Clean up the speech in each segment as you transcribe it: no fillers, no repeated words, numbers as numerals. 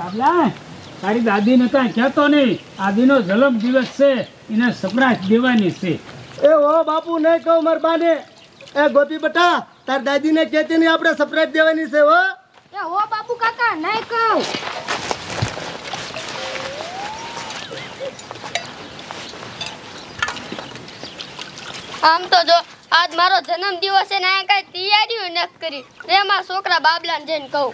બાબલા તારી દાદીને કાંઈ કહેતો નહીં. આદિનો જન્મ દિવસ છે, એને સરપ્રાઈઝ દેવાની છે. એ ઓ બાપુ નહીં કહું મારા બાને. એ ગોપી બટા તાર દાદીને કહેતી નહીં, આપણે સરપ્રાઈઝ દેવાની છે હો. એ હો બાપુ કાકા નહીં કહું. આમ તો જો આજ મારો જન્મ દિવસ છે ને આ કઈ તૈયારીઓ ન કરી રે મારા છોકરા બાબલાને જઈને કહું.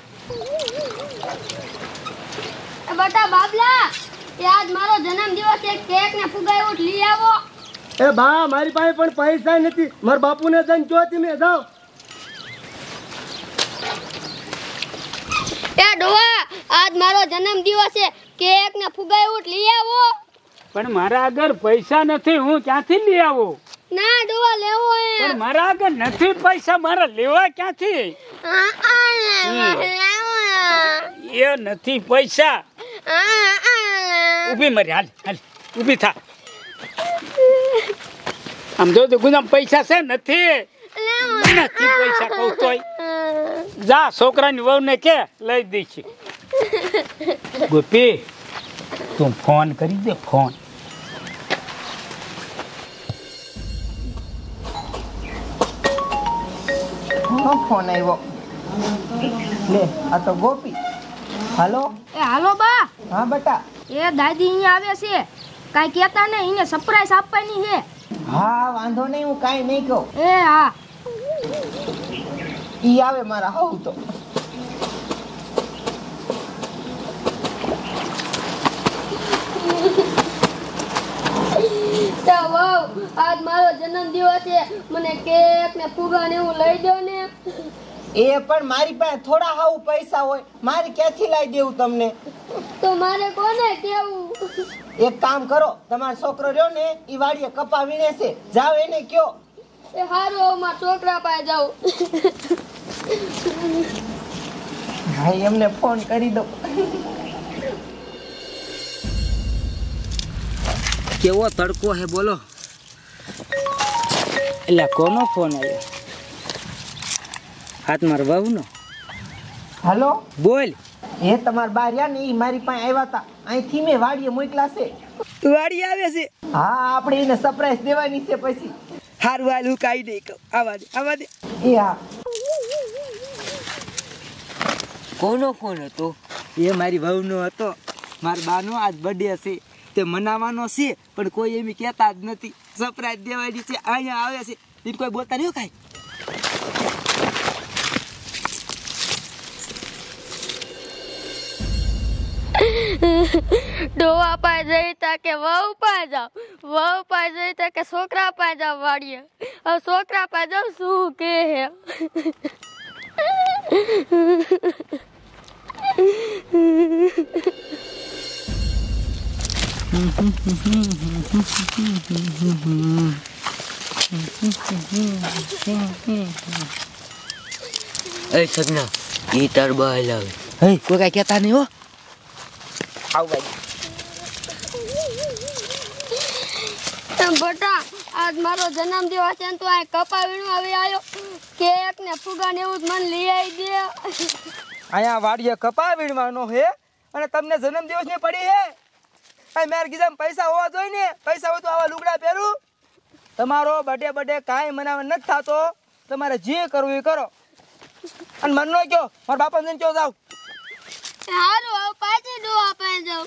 બટા બાબલા એ આજ મારો જન્મ દિવસ છે, કેક ને ફુગાઈ લઈ આવો. એ બા મારી પાસે પણ પૈસા નથી, મારા બાપુને જઈને જો તમે જાઓ. એ ડોવા આજ મારો જન્મ દિવસ છે, કેક ને ફુગાઈ લઈ આવો. પણ મારા આગળ પૈસા નથી, હું ક્યાંથી લઈ આવું? ના ડોવા લેવો હે. પણ મારા આગળ નથી પૈસા, મારા લેવા ક્યાંથી? એ નથી પૈસા. ઊભી મરી, હાલ હાલ ઊભી થા. આમ જો ગુનામ પૈસા છે નથી પૈસા કહું તોય. જા છોકરાની વહુને કે લઈ દઈશ. ગોપી તું ફોન કરી દે, ફોન. ફોન આવ્યો. લે આ તો ગોપી. હાલો. એ હાલો બા. હા બેટા. એ દાદી અહીંયા આવે છે, કાઈ કહેતા નહીં, એને સરપ્રાઈઝ આપવાની છે. હા વાંધો નહીં, હું કાંઈ નહીં કહું. એ હા ઈ આવે મારા હાઉ તો. આજ મારો જન્મ દિવસ છે, મને કેક ને ફુગા ને એવું લઈ દો ને. એ પણ મારી પાસે થોડા હાઉ પૈસા હોય, મારે ક્યાંથી લાવી દેવું તમને? તો મારે કોને કેવું? એક કામ કરો, તમારો છોકરો રહ્યો ને ઈ વાડીએ કપા વીણે છે, જાઓ એને કયો. એ હારું મારા છોકરા પાસે જાઉં. હા એમને ફોન કરી દો. કેવો તડકો હે બોલો. એટલે કોનો ફોન આવ્યો? હાથ માર વહુનો. હાલો બોલ. એ તમારા બા રહ્યા ને ઈ મારી પાસે આવ્યા હતા, અહીંથી મેં વાડીએ મોકલા છે. વાડી આવે છે? હા આપણે એને સરપ્રાઈઝ દેવાની છે પછી. હારું હાલ હું કાઈ નહીં કહું. આવા દે આવા દે. એ હા. કોનો ફોન હતો? એ મારી વહુનો હતો. મારા બાનો આજ બર્થડે છે, તે મનાવવાનો છે, પણ કોઈ એમ કહેતા જ નથી. સરપ્રાઈઝ દેવાની છે, અહીંયા આવે છે, એ કોઈ બોલતા નહીં કાંઈ. ડોવા પાસે જઈ તા કે વહુ પાસે જાવ, વહુ પાસે જઈ તા કે છોકરા પાસે જાવ વાડીએ. હવે છોકરા પાસે જાવ શું કે હે? એ સગના ઈ તાર બહાર આવે. હે કોઈ કાંઈ કહેતા નહીં હો. આવ ભાઈ. બટા આજ મારો જન્મ દિવસ છે, તો આ કપા વીણો હવે આવ્યો, કેક ને ફુગા ને એવું મને લઈ આવી દે. અહીંયા વાડીએ કપા વીણવાનો હે અને તમને જન્મદિવસ ની પડી હે? આ મેર ગીજામ પૈસા હોવા જોઈએ ને, પૈસા હોય તો આવા લુગડા પહેરું. તમારો બર્થડે કાંઈ મનાવવા નથી થતો, તમારે જે કરવું એ કરો. અને મન નો કયો મારા બાપા ને કયો જાવ. હારું હવે પાછી ડોવા પાસે જાઉં.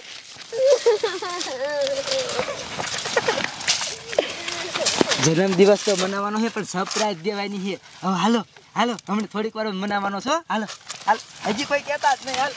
જન્મદિવસ તો મનાવવાનો છે, પણ સરપ્રાઈઝ દેવાની છે. હવે હાલો હાલો, હમણાં થોડીક વાર મનાવવાનો છો. હાલો હાલ, હજી કોઈ કહેતા જ નહીં. હાલ.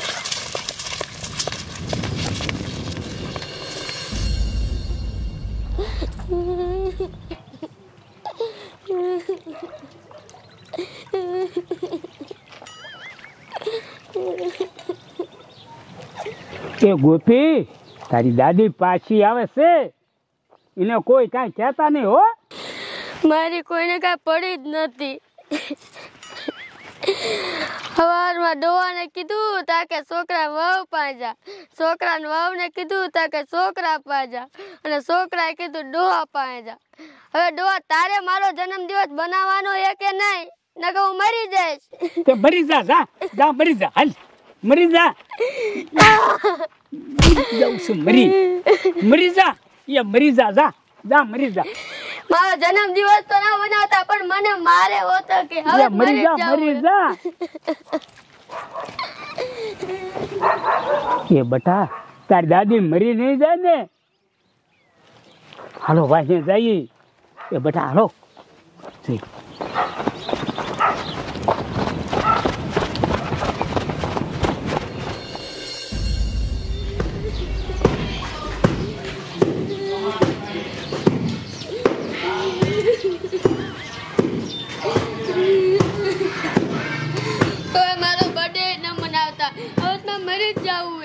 કે ગોપી તારી દાદી પાછી આવે છે, એને કોઈ કાંઈ કહેતા નહીં હો. મારી કોઈને કાંઈ પડી જ નથી. સવારમાં ડોવાને કીધું તાકે છોકરા વહુ પાજા, છોકરાને વહુને કીધું તાકે છોકરા પાજા, અને છોકરાએ કીધું ડોહા પાજા. હવે ડોહા તારે મારો જન્મદિવસ બનાવવાનો છે કે નહીં? નકર હું મરી જઈશ. તે મરી જા, જા જા મરી જા. હાલ મરી જા જાઉં છું મરી જા એ મરી જા જા મરી જા મારો જન્મ દિવસ તો ના બનાવતા પણ મને મારે હોતો કે હવે મરી જા એ બટા તારી દાદી મરી નહીં જાય ને હાલો વાંચે જઈએ એ બટા હાલો મારો બર્થડે ન મનાવતા હવે તો મરી જ જાવું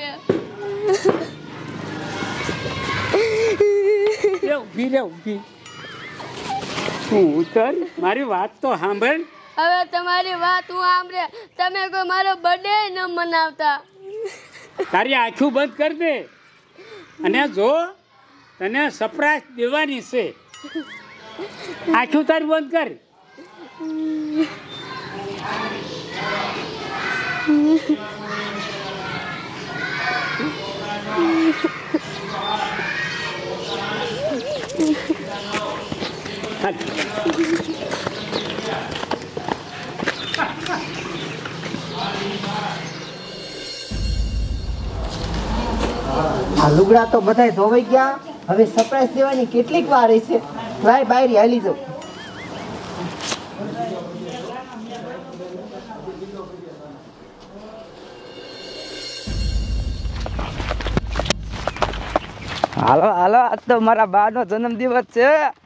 ઊભી તું ઉતર મારી વાત તો સાંભળ હવે તમારી વાત હું સાંભળે તમે કોઈ મારો બર્થડે ન મનાવતા તારી આંખું બંધ કર દે અને જો તને સરપ્રાઈઝ દેવાની છે આંખું તારી બંધ કર આ લુગડા તો બધાય ધોવાઈ ગયા. હવે સરપ્રાઈઝ દેવાની કેટલીક વાર છે. લાય બાયરી હાલી જાઉં. હાલો હાલો આજ તો મારા બાનો જન્મદિવસ છે.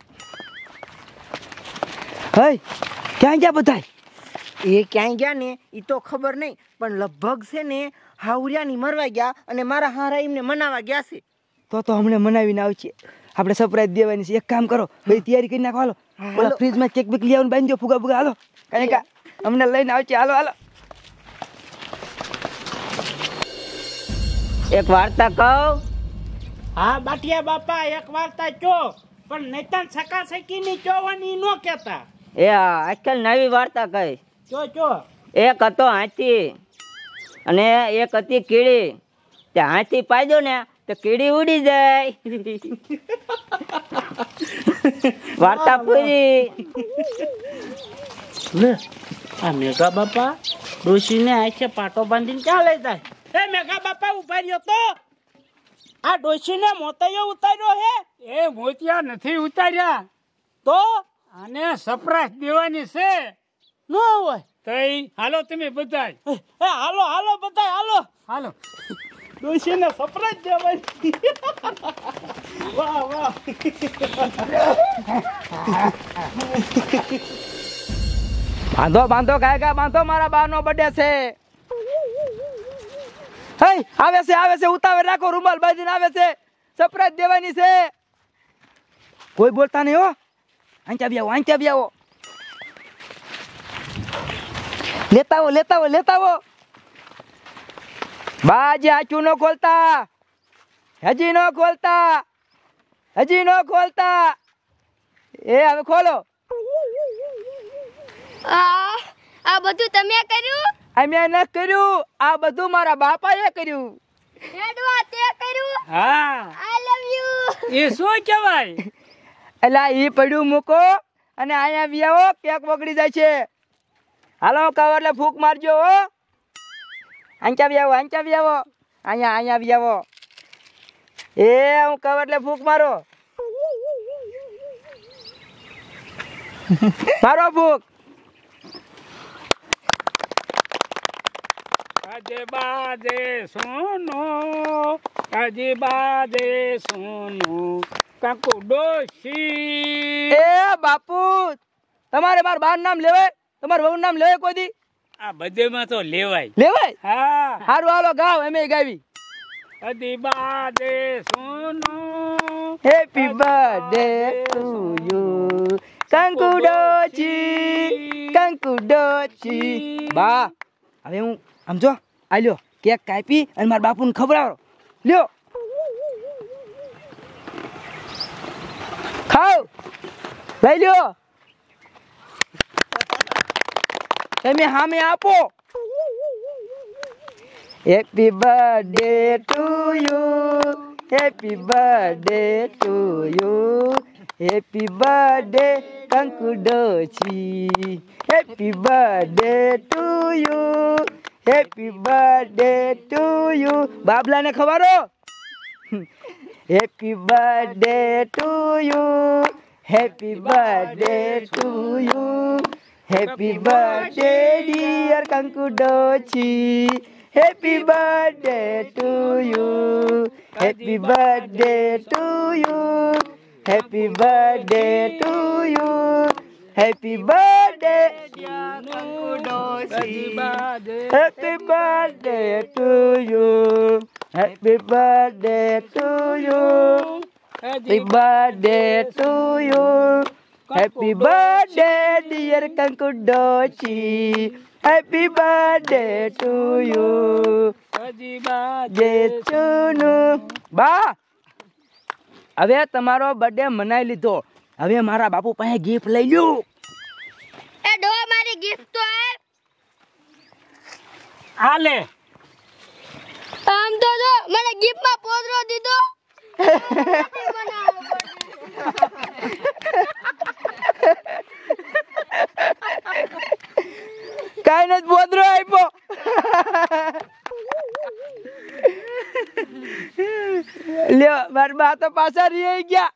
હે ક્યાં ગયા બધા? એ ક્યાંય ગયા ને એ તો ખબર નહીં, પણ લગભગ છે ને હાવરિયાની મરવા ગયા અને મારા હારા એમને મનાવા ગયા છે. તો હમણે મનાવીને આવશે. આપણે સરપ્રાઈઝ દેવાની છે. એક કામ કરો, બધી તૈયારી કરી નાખો. હાલો ઓલા ફ્રીજમાં કેક બેક લઈ આવીને બાંધી દો. ફુગા ફુગા હાલો કાંઈ કા અમને લઈને આવશે. હાલો હાલો. એક વાર્તા કહું? હા બાટિયા બાપા એક વાર્તા ચો, પણ નૈતન સકાસકી ની ચોવાની નો કેતા. એ આજકાલ નવી વાર્તા કહી. ચો એક હતો હાથી અને એક હતી કીડી. તે હાથી પાડ્યો ને તો કીડી ઉડી જાય. વાર્તા પૂરી. લે આ મેઘા બાપા ડોશીને આંખે પાટો બાંધીને ક્યાં લઈ જાય? એ મેઘા બાપા ઉભા રહ્યો તો. આ ડોશીને મોતૈયો ઉતાર્યો હે? એ મોતિયા નથી ઉતાર્યા, તો આને સરપ્રાઈઝ દેવાની છે. નો હોય તઈ હાલો તમે બધા એ હાલો હાલો બધાય હાલો. હાલો. ડોશીને સરપ્રાઈઝ દેવાની. વાહ વાહ. બાંધો બાંધો ગાયકા બાંધો. મારા બાનો બર્થડે છે. હે આવે છે ઉતાવળ રાખો. રૂમાલ બાંધીને આવે છે. સરપ્રાઈઝ દેવાની છે. કોઈ બોલતા નહીં હો. આંચા બી આવો. લેતા આવો. બાજી આચું ન ખોલતા. હજી ન ખોલતા. એ હવે ખોલો. આ બધું તમે કર્યું? અમે ન કર્યું, આ બધું મારા બાપાએ કર્યું. હેડવા તે કર્યું? હા આઈ લવ યુ. એ શું કહેવાય? એલા ઈ પડ્યું મૂકો અને અહીંયા બી આવો. કેક બગડી જાય છે. હાલો કવર એટલે ફૂંક મારજો હો. આંચા બી આવો. અહીંયા બી આવો. એ હું કવર એટલે ફૂંક મારો. મારો ફૂંક. કાજે બાજે સોનો કાકુ ડોશી. એ બાપુ તમારે મારું બાર નામ લેવાય? તમારું વહુ નામ લેવાય કોઈ દી? આ બધેમાં તો લેવાય. હા હારું હાલો ગાવ. એમે ગાવી. કાજે બાજે સોનો happy birthday to you Kanku ડોચી. બા હવે હું આમ જો આ લ્યો કેક કાપી અને મારા બાપુને ખવડાવો. લ્યો ખાવ. લઈ લ્યો. તમે સામે આપો. Happy birthday to you, happy birthday to you, happy birthday Kanku ડોશી, happy birthday to you, happy birthday to you. બાબલાને ખવારો. Happy birthday to you, happy birthday to you, happy birthday dear Kanku ડોશી, happy birthday to you, happy birthday to you, happy birthday to you, happy birthday Kanku ડોશી, happy birthday to you, happy birthday to you, happy birthday to you, happy birthday dear Kanku ડોશી, happy birthday to you, જય ચુનુ. બા હવે તમારો birthday મનાઈ લીધો, હવે મારા બાપુ પાસે ગિફ્ટ લઈ લ્યો. એ ડોહા મારી ગિફ્ટ તો આલે આમ તો જો મને ગિફ્ટમાં પોદરો દીધો. કાઈ નથી બોદરો આપ્યો. લ્યો મારા બા તો પાછા રહી ગયા.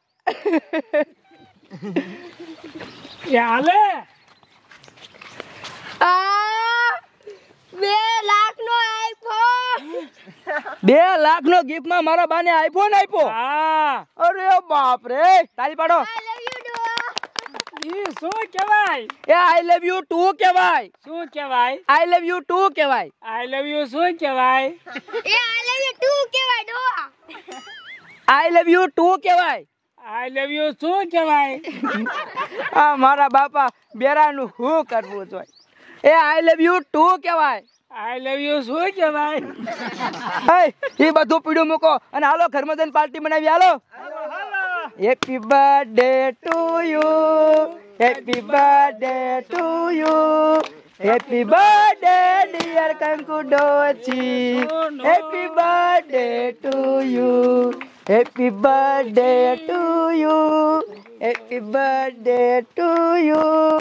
એ આલે આ 2 લાખનો આઈફોન. 2 લાખનો ગિફ્ટમાં મારા બાને આઈફોન આપ્યો. હા અરે બાપ રે, તાળી પાડો. આઈ લવ યુ ડોહા. ઈ શું કહેવાય? એ આઈ લવ યુ ટુ કહેવાય. શું કહેવાય? આઈ લવ યુ ટુ કહેવાય. આઈ લવ યુ શું કહેવાય? એ આઈ લવ યુ ટુ કહેવાય ડોહા. આઈ લવ યુ ટુ કહેવાય. આઈ લવ યુ શું કહેવાય? આ મારા બાપા બેરાનું શું કરવું જોઈએ? એ આઈ લવ યુ ટુ કહેવાય. આઈ લવ યુ શું કહેવાય? એ બધું પીડું મૂકો અને હાલો ઘરમાં જઈને પાર્ટી બનાવી. હાલો. Happy birthday to you, happy birthday to you, happy birthday dear Kanku ડોશી, happy birthday to you, happy birthday to you, happy birthday to you,